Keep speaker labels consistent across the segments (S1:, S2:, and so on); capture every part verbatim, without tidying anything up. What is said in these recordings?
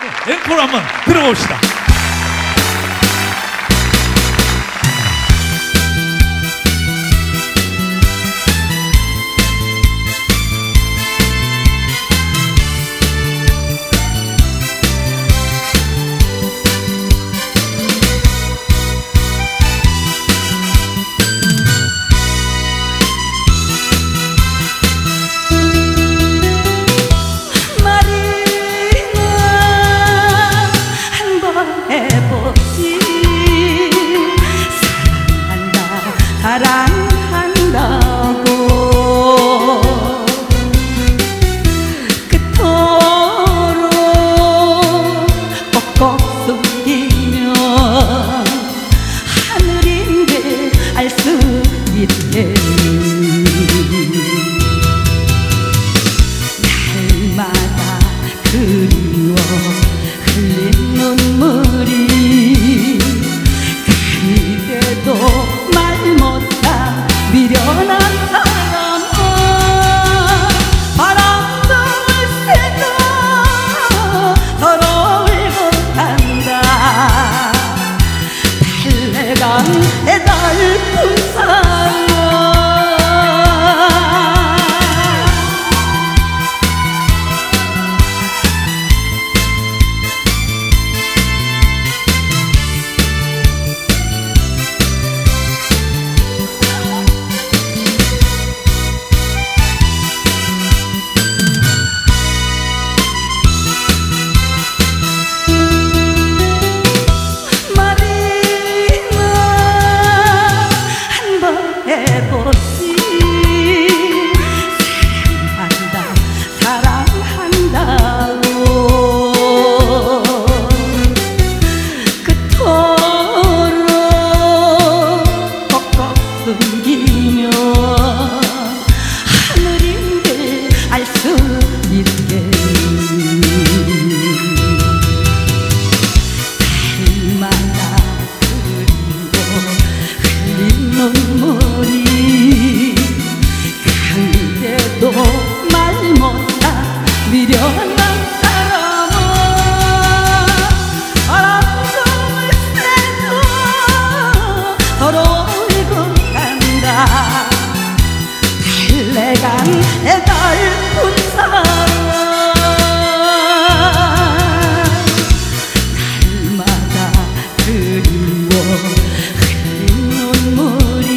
S1: 앵콜 한번 들어봅시다.
S2: 사랑한다고 그토록 꼭꼭 숨기면 하늘인데 알 수 있겠니. 날마다 그리워 흘린 눈물이 그대도 말 못한 미련한 사람아 바람을 새도 서로 울고 간다. 달래간 해달픈 사람 해보지. 사랑한다 사랑한다고 그토록 꼭꼭 숨기면 하늘인데 알 수 있겠니. 날마다 그리워 흘린 눈물이 강대도 말 못한 미련한 사람아 바람을 새도 서로 울고 간다. 달래간 해달픈 사람 날마다 그리워 흘린 눈물이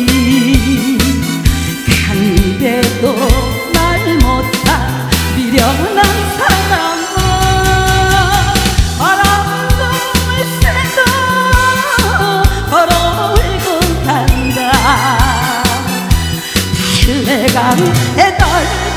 S2: 강대도 말 못한 미련한 사람아 바람을 새도 서로 울고 간다. 달래간 해달